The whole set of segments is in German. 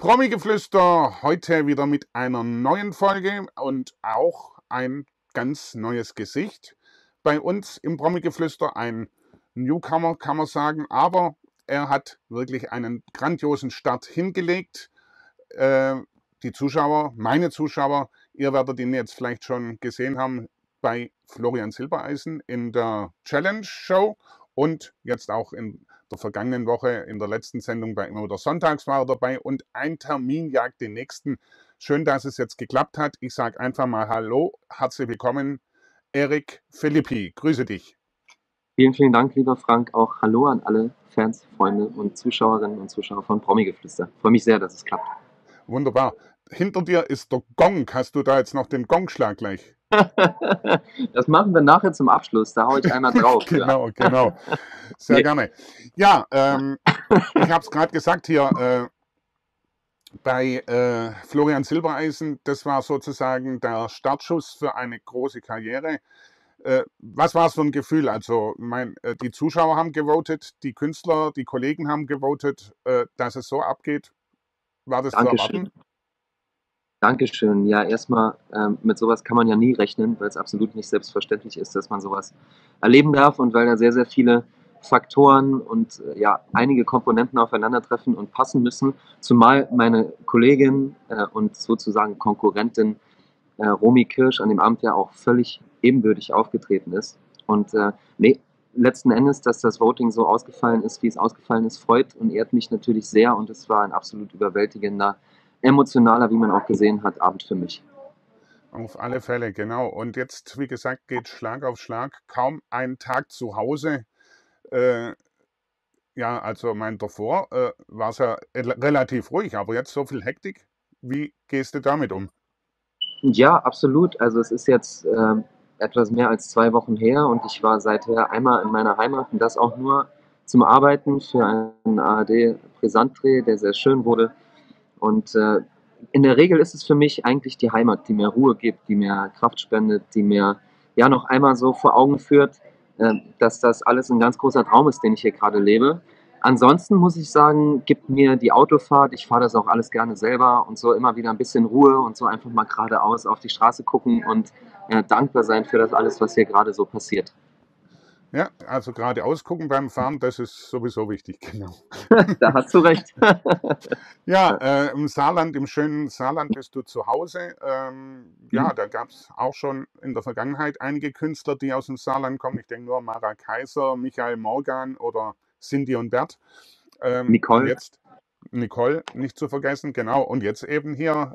Promi-Geflüster, heute wieder mit einer neuen Folge und auch ein ganz neues Gesicht. Bei uns im Promi-Geflüster ein Newcomer, kann man sagen, aber er hat wirklich einen grandiosen Start hingelegt. Die Zuschauer, meine Zuschauer, ihr werdet ihn jetzt vielleicht schon gesehen haben bei Florian Silbereisen in der Challenge Show und jetzt auch in der vergangenen Woche in der letzten Sendung bei Immer wieder Sonntags war er dabei und ein Termin jagt den nächsten. Schön, dass es jetzt geklappt hat. Ich sage einfach mal Hallo, herzlich willkommen, Eric Philippi. Grüße dich. Vielen, vielen Dank, lieber Frank. Auch Hallo an alle Fans, Freunde und Zuschauerinnen und Zuschauer von Promi-Geflüster. Freue mich sehr, dass es klappt. Wunderbar. Hinter dir ist der Gong. Hast du da jetzt noch den Gongschlag gleich? Das machen wir nachher zum Abschluss. Da haue ich einmal drauf. Genau. Sehr gerne. Ja, ich habe es gerade gesagt hier bei Florian Silbereisen. Das war sozusagen der Startschuss für eine große Karriere. Was war es für ein Gefühl? Also, die Zuschauer haben gewotet, die Künstler, die Kollegen haben gewotet, dass es so abgeht. War das zu erwarten? Dankeschön. Ja, erstmal, mit sowas kann man ja nie rechnen, weil es absolut nicht selbstverständlich ist, dass man sowas erleben darf und weil da sehr, sehr viele Faktoren und einige Komponenten aufeinandertreffen und passen müssen. Zumal meine Kollegin und sozusagen Konkurrentin Romy Kirsch an dem Abend ja auch völlig ebenbürtig aufgetreten ist. Und letzten Endes, dass das Voting so ausgefallen ist, wie es ausgefallen ist, freut und ehrt mich natürlich sehr und es war ein absolut überwältigender, emotionaler, wie man auch gesehen hat, Abend für mich. Auf alle Fälle, genau. Und jetzt, wie gesagt, geht Schlag auf Schlag. Kaum ein Tag zu Hause. Also davor war es ja relativ ruhig, aber jetzt so viel Hektik. Wie gehst du damit um? Ja, absolut. Also es ist jetzt etwas mehr als 2 Wochen her und ich war seither einmal in meiner Heimat und das auch nur zum Arbeiten für einen ARD-Brisantdreh, der sehr schön wurde. Und in der Regel ist es für mich eigentlich die Heimat, die mir Ruhe gibt, die mir Kraft spendet, die mir ja noch einmal so vor Augen führt, dass das alles ein ganz großer Traum ist, den ich hier gerade lebe. Ansonsten muss ich sagen, gibt mir die Autofahrt, ich fahre das auch alles gerne selber und so immer wieder ein bisschen Ruhe und so einfach mal geradeaus auf die Straße gucken und dankbar sein für das alles, was hier gerade so passiert. Ja, also geradeaus gucken beim Fahren, das ist sowieso wichtig, genau. Da hast du recht. Ja, im Saarland, im schönen Saarland bist du zu Hause. Ja, da gab es auch schon in der Vergangenheit einige Künstler, die aus dem Saarland kommen. Ich denke nur an Mara Kaiser, Michael Morgan oder Cindy und Bert. Nicole. Und jetzt Nicole, nicht zu vergessen, genau. Und jetzt eben hier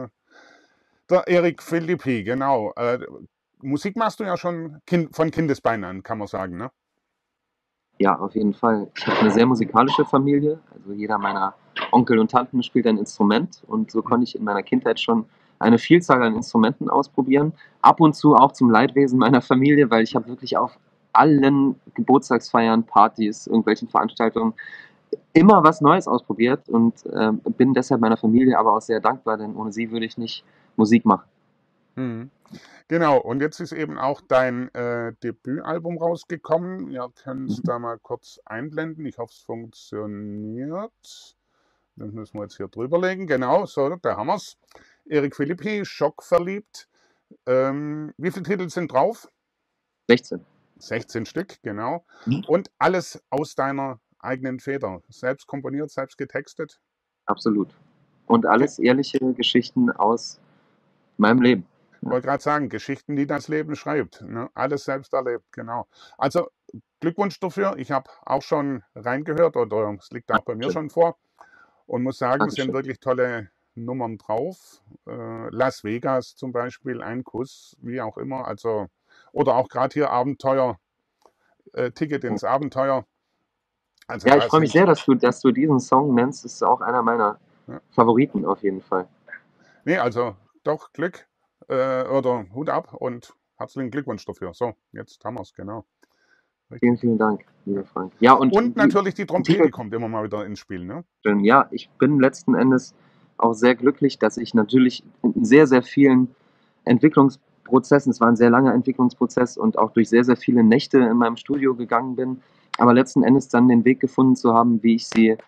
der Eric Philippi, genau. Musik machst du ja schon von Kindesbeinen an, kann man sagen, ne? Ja, auf jeden Fall. Ich habe eine sehr musikalische Familie. Also jeder meiner Onkel und Tanten spielt ein Instrument und so konnte ich in meiner Kindheit schon eine Vielzahl an Instrumenten ausprobieren. Ab und zu auch zum Leidwesen meiner Familie, weil ich habe wirklich auf allen Geburtstagsfeiern, Partys, irgendwelchen Veranstaltungen immer was Neues ausprobiert und bin deshalb meiner Familie aber auch sehr dankbar, denn ohne sie würde ich nicht Musik machen. Mhm. Genau, und jetzt ist eben auch dein Debütalbum rausgekommen. Ihr könnt es da mal kurz einblenden. Ich hoffe, es funktioniert. Das müssen wir jetzt hier drüber legen. Genau, so, da haben wir es. Eric Philippi, Schockverliebt. Wie viele Titel sind drauf? 16. 16 Stück, genau. Und alles aus deiner eigenen Feder. Selbst komponiert, selbst getextet. Absolut. Und alles ehrliche Geschichten aus meinem Leben. Ich wollte gerade sagen, Geschichten, die das Leben schreibt. Ne? Alles selbst erlebt, genau. Also Glückwunsch dafür. Ich habe auch schon reingehört oder es liegt auch bei mir schon vor und muss sagen, es sind wirklich tolle Nummern drauf. Las Vegas zum Beispiel, ein Kuss, wie auch immer. Also, oder auch gerade hier Abenteuer, Ticket ins Abenteuer. Also Ja, ich freue mich sehr, dass du diesen Song nennst. Das ist auch einer meiner Favoriten auf jeden Fall. Nee, also doch Glück oder Hut ab und herzlichen Glückwunsch dafür. So, jetzt haben wir es, genau. Vielen, vielen Dank, lieber Frank. Ja, und natürlich die Trompete kommt immer mal wieder ins Spiel, ne? Ja, ich bin letzten Endes auch sehr glücklich, dass ich natürlich in sehr, sehr vielen Entwicklungsprozessen, es war ein sehr langer Entwicklungsprozess und auch durch sehr, sehr viele Nächte in meinem Studio gegangen bin, aber letzten Endes dann den Weg gefunden zu haben, wie ich sie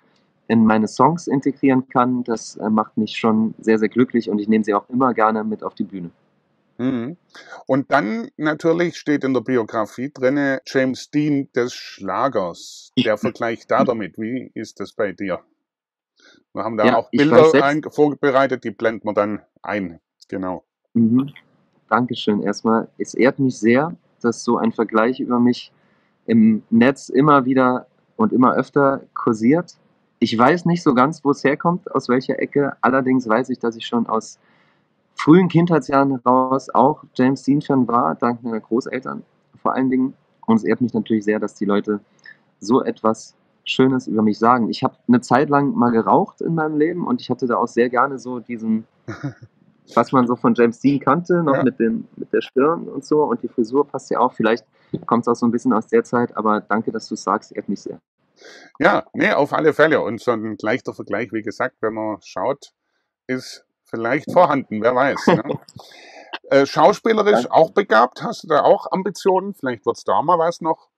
in meine Songs integrieren kann, das macht mich schon sehr, sehr glücklich und ich nehme sie auch immer gerne mit auf die Bühne. Mhm. Und dann natürlich steht in der Biografie drinne James Dean des Schlagers. Der Vergleich da damit, wie ist das bei dir? Wir haben da Ja, auch ich weiß Bilder selbst. vorbereitet, die blenden wir dann ein. Genau. Mhm. Dankeschön erstmal. Es ehrt mich sehr, dass so ein Vergleich über mich im Netz immer wieder und immer öfter kursiert. Ich weiß nicht so ganz, wo es herkommt, aus welcher Ecke. Allerdings weiß ich, dass ich schon aus frühen Kindheitsjahren heraus auch James Dean-Fan war, dank meiner Großeltern vor allen Dingen. Und es ehrt mich natürlich sehr, dass die Leute so etwas Schönes über mich sagen. Ich habe eine Zeit lang mal geraucht in meinem Leben und ich hatte da auch sehr gerne so diesen, was man so von James Dean kannte, noch Ja. mit der Stirn und so. Und die Frisur passt ja auch. Vielleicht kommt es auch so ein bisschen aus der Zeit, aber danke, dass du es sagst, ehrt mich sehr. Ja, nee, auf alle Fälle. Und so ein leichter Vergleich, wie gesagt, wenn man schaut, ist vielleicht vorhanden, wer weiß. Ne? Schauspielerisch Danke. auch begabt, hast du da auch Ambitionen? Vielleicht wird es da mal was noch.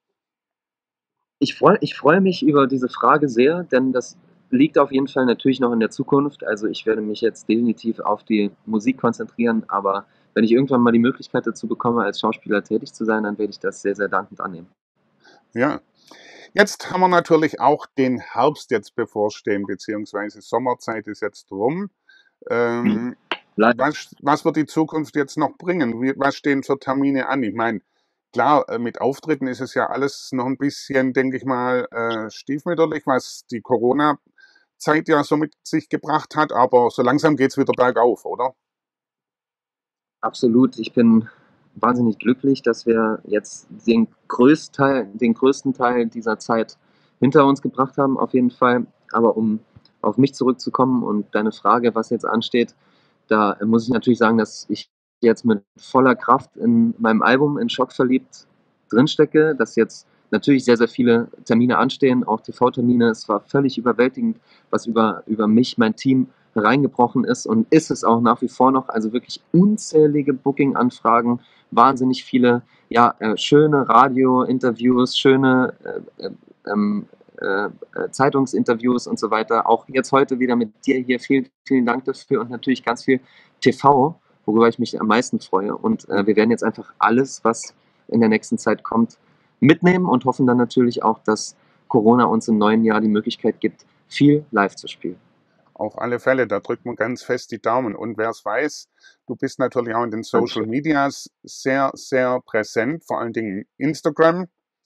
Ich freu mich über diese Frage sehr, denn das liegt auf jeden Fall natürlich noch in der Zukunft. Also ich werde mich jetzt definitiv auf die Musik konzentrieren, aber wenn ich irgendwann mal die Möglichkeit dazu bekomme, als Schauspieler tätig zu sein, dann werde ich das sehr, sehr dankend annehmen. Ja. Jetzt haben wir natürlich auch den Herbst jetzt bevorstehen, beziehungsweise Sommerzeit ist jetzt rum. Ähm, Leider. was wird die Zukunft jetzt noch bringen? Was stehen für Termine an? Ich meine, klar, mit Auftritten ist es ja alles noch ein bisschen, denke ich mal, stiefmütterlich, was die Corona-Zeit ja so mit sich gebracht hat, aber so langsam geht es wieder bergauf, oder? Absolut. Ich bin wahnsinnig glücklich, dass wir jetzt den größten Teil dieser Zeit hinter uns gebracht haben, auf jeden Fall. Aber um auf mich zurückzukommen und deine Frage, was jetzt ansteht, da muss ich natürlich sagen, dass ich jetzt mit voller Kraft in meinem Album in Schock verliebt drinstecke, dass jetzt natürlich sehr, sehr viele Termine anstehen, auch TV-Termine. Es war völlig überwältigend, was über mich, mein Team reingebrochen ist und ist es auch nach wie vor noch. Also wirklich unzählige Booking-Anfragen, wahnsinnig viele, ja, schöne Radio-Interviews, schöne ähm, Zeitungsinterviews und so weiter. Auch jetzt heute wieder mit dir hier. Vielen, vielen Dank dafür und natürlich ganz viel TV, worüber ich mich am meisten freue. Und wir werden jetzt einfach alles, was in der nächsten Zeit kommt, mitnehmen und hoffen dann natürlich auch, dass Corona uns im neuen Jahr die Möglichkeit gibt, viel live zu spielen. Auf alle Fälle, da drückt man ganz fest die Daumen. Und wer es weiß, du bist natürlich auch in den Social Dankeschön. Medias sehr, sehr präsent, vor allen Dingen Instagram.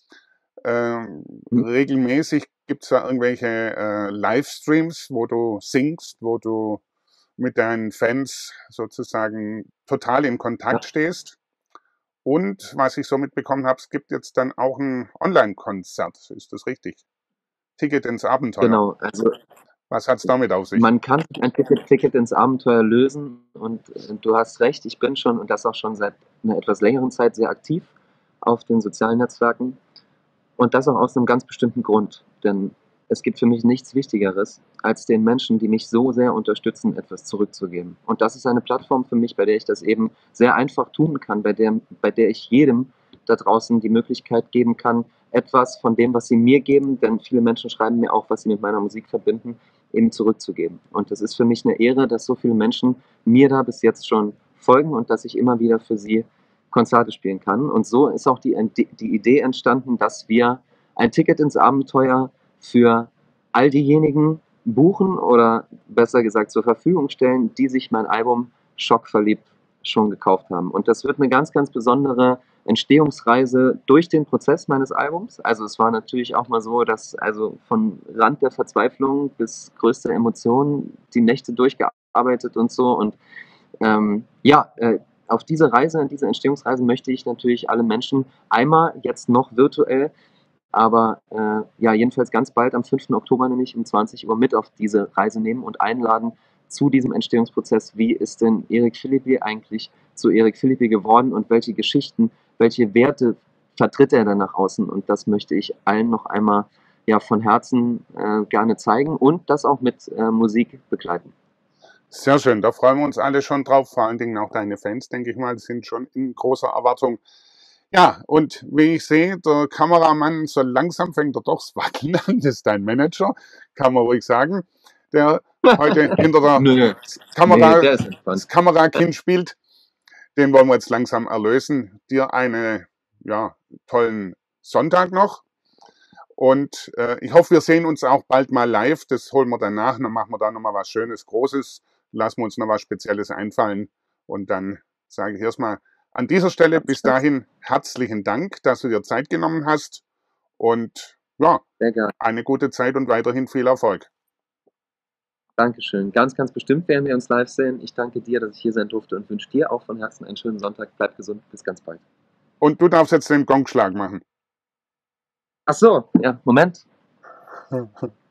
Mhm. Regelmäßig gibt es da irgendwelche Livestreams, wo du singst, wo du mit deinen Fans sozusagen total in Kontakt Ja, stehst. Und was ich so mitbekommen habe, es gibt jetzt dann auch ein Online-Konzert. Ist das richtig? Ticket ins Abenteuer. genau. Also Was hat es damit auf sich? man kann sich ein Ticket ins Abenteuer lösen und du hast recht, ich bin schon und das auch schon seit einer etwas längeren Zeit sehr aktiv auf den sozialen Netzwerken und das auch aus einem ganz bestimmten Grund. Denn es gibt für mich nichts Wichtigeres, als den Menschen, die mich so sehr unterstützen, etwas zurückzugeben. Und das ist eine Plattform für mich, bei der ich das eben sehr einfach tun kann, bei der ich jedem da draußen die Möglichkeit geben kann, etwas von dem, was sie mir geben, denn viele Menschen schreiben mir auch, was sie mit meiner Musik verbinden, eben zurückzugeben. Und das ist für mich eine Ehre, dass so viele Menschen mir da bis jetzt schon folgen und dass ich immer wieder für sie Konzerte spielen kann. Und so ist auch die Idee entstanden, dass wir ein Ticket ins Abenteuer für all diejenigen buchen oder besser gesagt zur Verfügung stellen, die sich mein Album Schockverliebt schon gekauft haben. Und das wird eine ganz, ganz besondere Entstehungsreise durch den Prozess meines Albums. Also es war natürlich auch mal so, dass also von Rand der Verzweiflung bis größte Emotionen die Nächte durchgearbeitet und so. Und ja, auf diese Entstehungsreise möchte ich natürlich alle Menschen einmal jetzt noch virtuell, aber ja, jedenfalls ganz bald am 5. Oktober nämlich um 20 Uhr mit auf diese Reise nehmen und einladen zu diesem Entstehungsprozess. Wie ist denn Eric Philippi eigentlich zu Eric Philippi geworden und welche Geschichten, welche Werte vertritt er dann nach außen? Und das möchte ich allen noch einmal ja, von Herzen gerne zeigen und das auch mit Musik begleiten. Sehr schön, da freuen wir uns alle schon drauf, vor allen Dingen auch deine Fans, denke ich mal, sind schon in großer Erwartung. Ja, und wie ich sehe, der Kameramann so langsam fängt er doch das Wackeln an. Das ist dein Manager, kann man ruhig sagen, der heute hinter der Nö, nee, Kamera der ist das entspannt. Kamerakind spielt. Den wollen wir jetzt langsam erlösen. Dir einen ja, tollen Sonntag noch. Und ich hoffe, wir sehen uns auch bald mal live. Das holen wir dann nach. Dann machen wir da nochmal was Schönes, Großes. Lassen wir uns noch was Spezielles einfallen. Und dann sage ich erstmal an dieser Stelle bis dahin herzlichen Dank, dass du dir Zeit genommen hast. Und ja, Sehr gerne. eine gute Zeit und weiterhin viel Erfolg. Dankeschön. Ganz, ganz bestimmt werden wir uns live sehen. Ich danke dir, dass ich hier sein durfte und wünsche dir auch von Herzen einen schönen Sonntag. Bleib gesund. Bis ganz bald. Und du darfst jetzt den Gongschlag machen. Ach so, ja, Moment.